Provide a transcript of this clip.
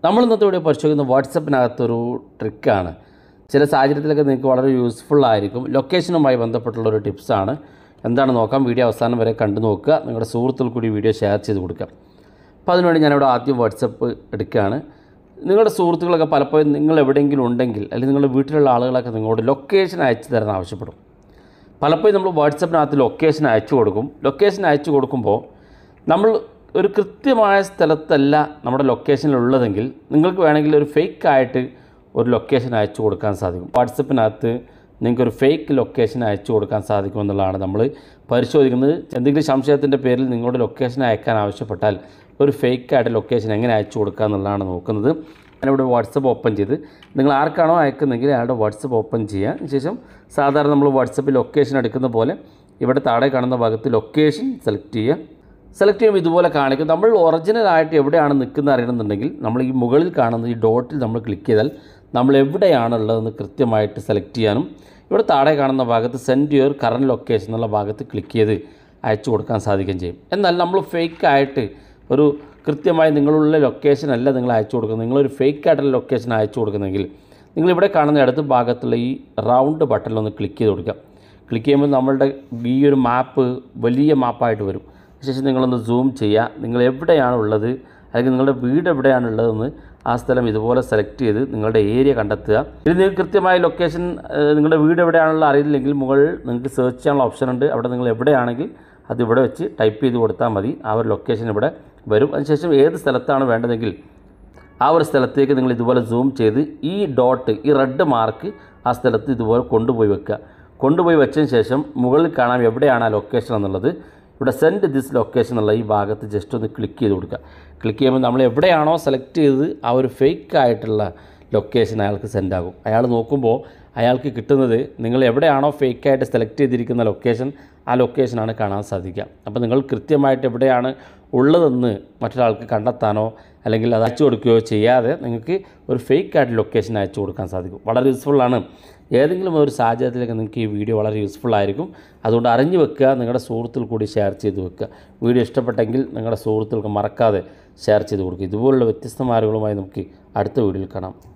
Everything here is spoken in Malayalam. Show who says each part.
Speaker 1: നമ്മൾ ഇന്നത്തെ വീഡിയോ പരിശോധിക്കുന്ന വാട്സപ്പിനകത്തൊരു ട്രിക്കാണ്. ചില സാഹചര്യത്തിലൊക്കെ നിങ്ങൾക്ക് വളരെ യൂസ്ഫുള്ളായിരിക്കും. ലൊക്കേഷനുമായി ബന്ധപ്പെട്ടുള്ളൊരു ടിപ്സാണ്. എന്താണ് നോക്കാം, വീഡിയോ അവസാനം വരെ കണ്ടു നോക്കുക. നിങ്ങളുടെ സുഹൃത്തുക്കൾ കൂടി വീഡിയോ ഷെയർ ചെയ്ത് കൊടുക്കുക. അപ്പോൾ അതിനുവേണ്ടി ഞാനിവിടെ ആദ്യം വാട്സപ്പ് എടുക്കുകയാണ്. നിങ്ങളുടെ സുഹൃത്തുക്കളൊക്കെ പലപ്പോഴും നിങ്ങൾ എവിടെയെങ്കിലും ഉണ്ടെങ്കിൽ അല്ലെങ്കിൽ നിങ്ങളുടെ വീട്ടിലുള്ള ആളുകളൊക്കെ നിങ്ങളോട് ലൊക്കേഷൻ അയച്ചു തരാൻ ആവശ്യപ്പെടും. പലപ്പോഴും നമ്മൾ വാട്സപ്പിനകത്ത് ലൊക്കേഷൻ അയച്ചു കൊടുക്കും. ലൊക്കേഷൻ അയച്ചു കൊടുക്കുമ്പോൾ നമ്മൾ ഒരു കൃത്യമായ സ്ഥലത്തല്ല നമ്മുടെ ലൊക്കേഷനിലുള്ളതെങ്കിൽ നിങ്ങൾക്ക് വേണമെങ്കിൽ ഒരു ഫേക്കായിട്ട് ഒരു ലൊക്കേഷൻ അയച്ചു കൊടുക്കാൻ സാധിക്കും. വാട്സപ്പിനകത്ത് നിങ്ങൾക്കൊരു ഫേക്ക് ലൊക്കേഷൻ അയച്ചു കൊടുക്കാൻ സാധിക്കുമെന്നുള്ളതാണ് നമ്മൾ പരിശോധിക്കുന്നത്. എന്തെങ്കിലും സംശയത്തിൻ്റെ പേരിൽ നിങ്ങളുടെ ലൊക്കേഷൻ അയക്കാൻ ആവശ്യപ്പെട്ടാൽ ഒരു ഫേക്കായിട്ട് ലൊക്കേഷൻ എങ്ങനെ അയച്ചു കൊടുക്കുക എന്നുള്ളതാണ് നോക്കുന്നത്. ഞാനിവിടെ വാട്സപ്പ് ഓപ്പൺ ചെയ്ത് നിങ്ങൾ ആർക്കാണോ അയക്കുന്നതെങ്കിൽ അയാളുടെ വാട്സപ്പ് ഓപ്പൺ ചെയ്യുക. ശേഷം സാധാരണ നമ്മൾ വാട്സപ്പിൽ ലൊക്കേഷൻ എടുക്കുന്ന പോലെ ഇവിടെ താഴെ കാണുന്ന ഭാഗത്ത് ലൊക്കേഷൻ സെലക്ട് ചെയ്യുക. സെലക്ട് ചെയ്യുമ്പോൾ ഇതുപോലെ കാണിക്കും. നമ്മൾ ഒറിജിനലായിട്ട് എവിടെയാണ് നിൽക്കുന്നത് അറിയണമെന്നുണ്ടെങ്കിൽ നമ്മൾ ഈ മുകളിൽ കാണുന്ന ഈ ഡോട്ടിൽ നമ്മൾ ക്ലിക്ക് ചെയ്താൽ നമ്മൾ എവിടെയാണുള്ളതെന്ന് കൃത്യമായിട്ട് സെലക്ട് ചെയ്യാനും ഇവിടെ താഴെ കാണുന്ന ഭാഗത്ത് സെൻഡ് യുവർ കറൻറ്റ് ലൊക്കേഷൻ എന്നുള്ള ഭാഗത്ത് ക്ലിക്ക് ചെയ്ത് അയച്ചു കൊടുക്കാൻ സാധിക്കുകയും ചെയ്യും. എന്നാൽ നമ്മൾ ഫേക്കായിട്ട് ഒരു കൃത്യമായി നിങ്ങളുള്ള ലൊക്കേഷൻ അല്ല നിങ്ങൾ അയച്ചു കൊടുക്കുന്നത്, നിങ്ങളൊരു ഫേക്കായിട്ടുള്ള ലൊക്കേഷൻ അയച്ചു കൊടുക്കുന്നെങ്കിൽ നിങ്ങളിവിടെ കാണുന്ന അടുത്ത ഭാഗത്തുള്ള ഈ റൗണ്ട് ബട്ടണിലൊന്ന് ക്ലിക്ക് ചെയ്ത് കൊടുക്കുക. ക്ലിക്ക് ചെയ്യുമ്പോൾ നമ്മളുടെ ഈ ഒരു മാപ്പ് വലിയ മാപ്പായിട്ട് വരും. ശേഷം നിങ്ങളൊന്ന് സൂം ചെയ്യുക. നിങ്ങൾ എവിടെയാണുള്ളത് അല്ലെങ്കിൽ നിങ്ങളുടെ വീട് എവിടെയാണുള്ളതെന്ന് ആ സ്ഥലം ഇതുപോലെ സെലക്ട് ചെയ്ത് നിങ്ങളുടെ ഏരിയ കണ്ടെത്തുക. ഇനി നിങ്ങൾക്ക് കൃത്യമായ ലൊക്കേഷൻ നിങ്ങളുടെ വീട് എവിടെയാണുള്ളത് അറിയില്ലെങ്കിൽ മുകളിൽ നിങ്ങൾക്ക് സെർച്ച് ചെയ്യാനുള്ള ഓപ്ഷൻ ഉണ്ട്. അവിടെ നിങ്ങൾ എവിടെയാണെങ്കിൽ അത് ഇവിടെ വെച്ച് ടൈപ്പ് ചെയ്ത് കൊടുത്താൽ മതി. ആ ഒരു ലൊക്കേഷൻ ഇവിടെ വരും. അതിനുശേഷം ഏത് സ്ഥലത്താണ് വേണ്ടതെങ്കിൽ ആ ഒരു സ്ഥലത്തേക്ക് നിങ്ങൾ ഇതുപോലെ സൂം ചെയ്ത് ഈ ഡോട്ട് ഈ റെഡ് മാർക്ക് ആ സ്ഥലത്ത് ഇതുപോലെ കൊണ്ടുപോയി വെക്കുക. കൊണ്ടുപോയി വെച്ചതിന് ശേഷം മുകളിൽ കാണാം എവിടെയാണ് ആ ലൊക്കേഷൻ എന്നുള്ളത്. ഇവിടെ സെൻഡ് ദിസ് ലൊക്കേഷൻ എന്നുള്ള ഈ ഭാഗത്ത് ജസ്റ്റ് ഒന്ന് ക്ലിക്ക് ചെയ്ത് കൊടുക്കുക. ക്ലിക്ക് ചെയ്യുമ്പോൾ നമ്മൾ എവിടെയാണോ സെലക്ട് ചെയ്തത് ആ ഒരു ഫേക്കായിട്ടുള്ള ലൊക്കേഷൻ അയാൾക്ക് സെൻഡ് ആകും. അയാൾ നോക്കുമ്പോൾ അയാൾക്ക് കിട്ടുന്നത് നിങ്ങൾ എവിടെയാണോ ഫേക്കായിട്ട് സെലക്ട് ചെയ്തിരിക്കുന്ന ലൊക്കേഷൻ ആ ലൊക്കേഷനാണ് കാണാൻ സാധിക്കുക. അപ്പോൾ നിങ്ങൾ കൃത്യമായിട്ട് എവിടെയാണ് ഉള്ളതെന്ന് മറ്റൊരാൾക്ക് കണ്ടെത്താനോ അല്ലെങ്കിൽ അത് അയച്ചു കൊടുക്കുകയോ ചെയ്യാതെ നിങ്ങൾക്ക് ഒരു ഫേക്കായിട്ട് ലൊക്കേഷൻ അയച്ചു കൊടുക്കാൻ സാധിക്കും. വളരെ യൂസ്ഫുള്ളാണ്. ഏതെങ്കിലും ഒരു സാഹചര്യത്തിലേക്ക് നിങ്ങൾക്ക് ഈ വീഡിയോ വളരെ യൂസ്ഫുള്ളായിരിക്കും. അതുകൊണ്ട് അറിഞ്ഞു വെക്കുക, നിങ്ങളുടെ സുഹൃത്തുക്കൾ കൂടി ഷെയർ ചെയ്ത് വെക്കുക. വീഡിയോ ഇഷ്ടപ്പെട്ടെങ്കിൽ നിങ്ങളുടെ സുഹൃത്തുക്കൾക്ക് മറക്കാതെ ഷെയർ ചെയ്ത് കൊടുക്കുക. ഇതുപോലുള്ള വ്യത്യസ്തമായ അറിവുകളുമായി നമുക്ക് അടുത്ത വീഡിയോയിൽ കാണാം.